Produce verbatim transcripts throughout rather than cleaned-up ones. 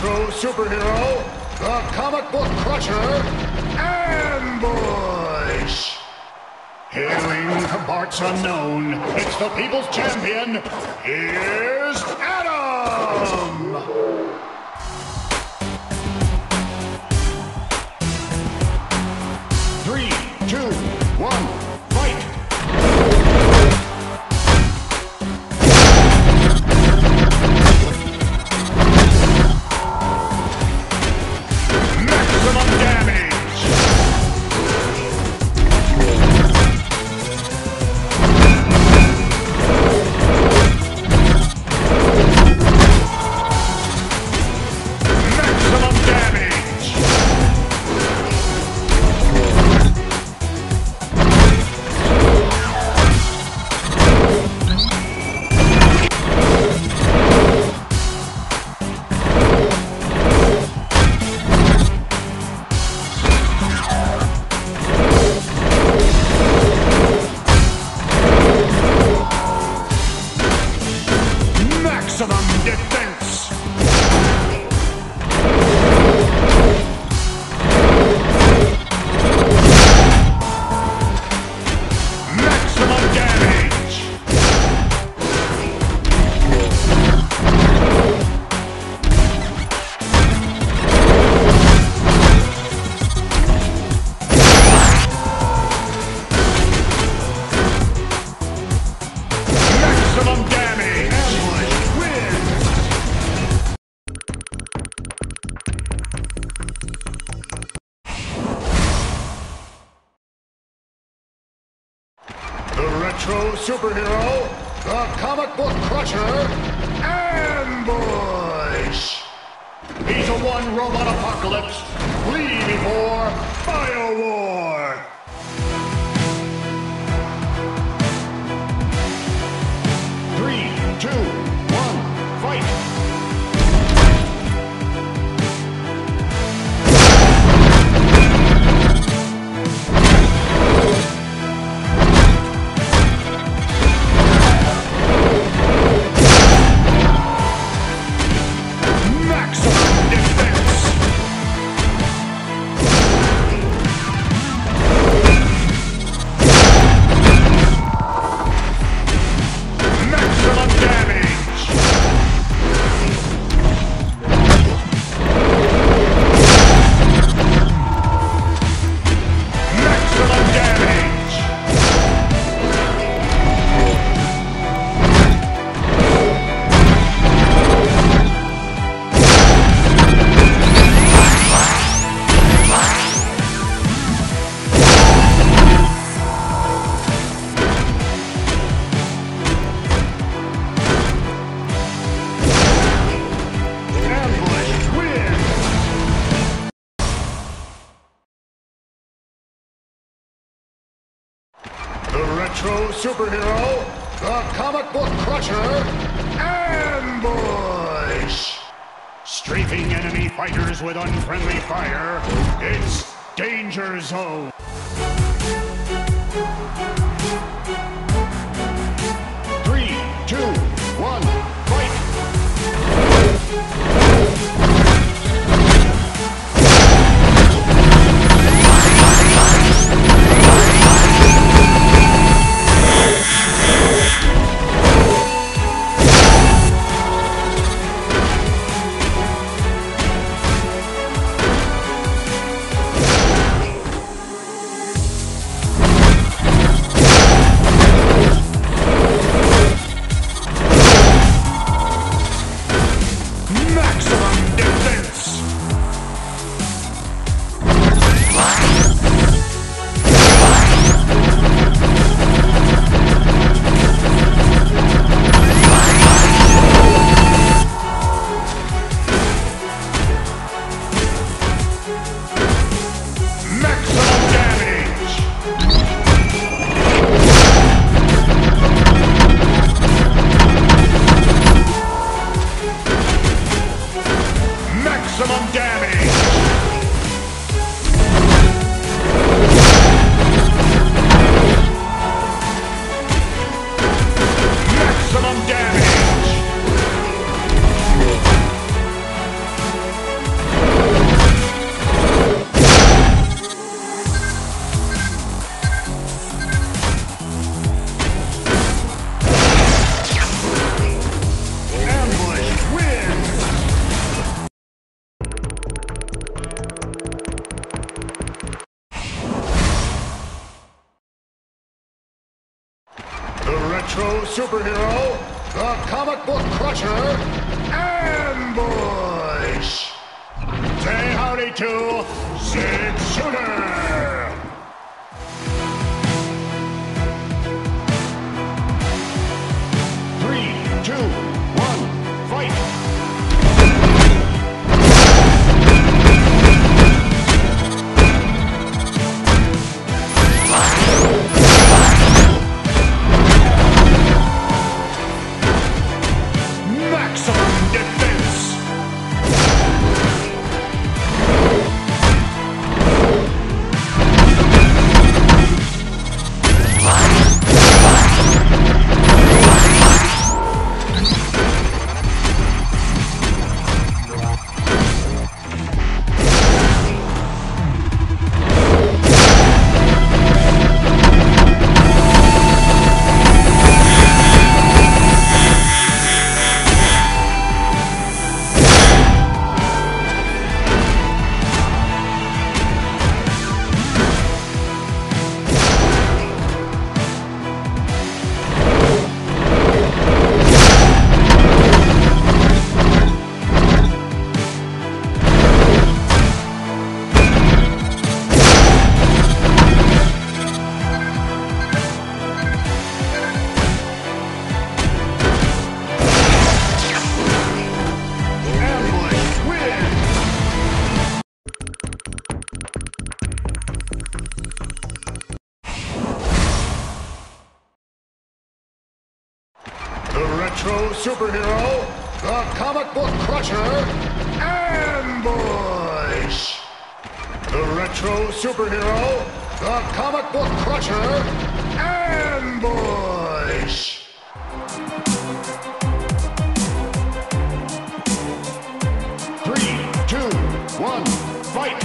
retro superhero, the comic book crusher, Ambush! Hailing from parts unknown, it's the people's champion, here's Adam! Three, two, one, fight! Maximum damage! Maximum damage! Maximum defense! Maximum damage! Maximum damage! The retro superhero, the comic book crusher, Ambush! He's a one-robot apocalypse, flee before Biowar! Three, two, one, fight! Maximum defense! Maximum damage! Maximum damage! Ambush wins! The retro superhero, the comic book crusher, Ambush! Strafing enemy fighters with unfriendly fire, it's Danger Zone! Three, two, one, fight! retro superhero, the comic book crusher, Ambush! Say howdy to Sid Shooter! Three, two, one, fight! Maximum defense! Retro superhero, the comic book crusher, Ambush! The retro superhero, the comic book crusher, Ambush! Three, two, one, fight!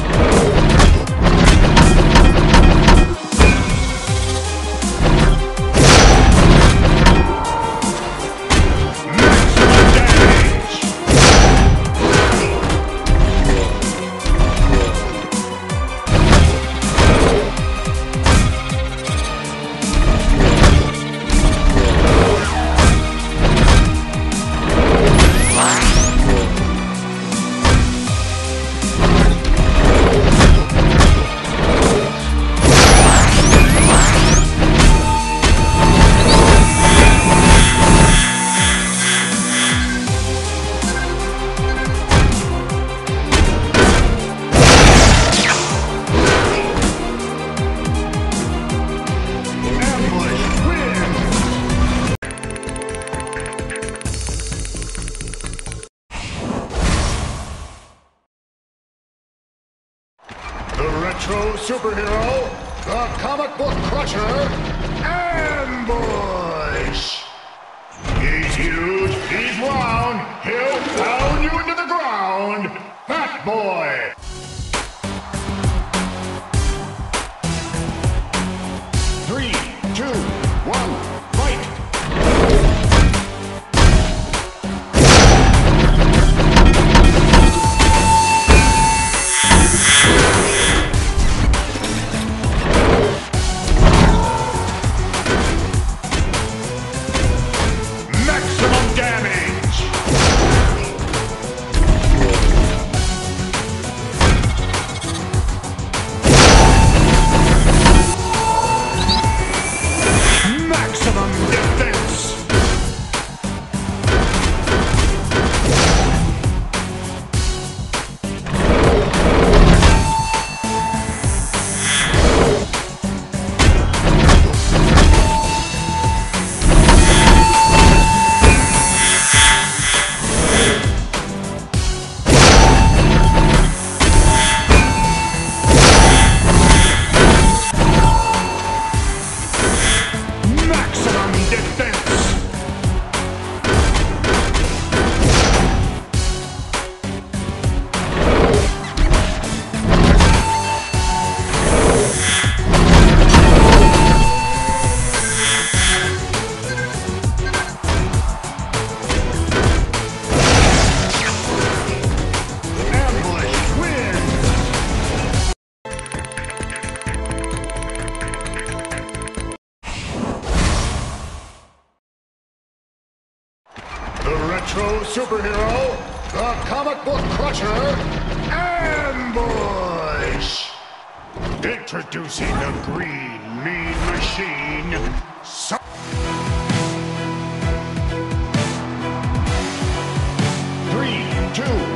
The retro superhero, the comic book crusher, Ambush! He's huge, he's round, he'll pound you into the ground! Fat Boy! Three, two, one, fight! macho superhero, the comic book crusher, Ambush! Introducing the green mean machine, so Three, two,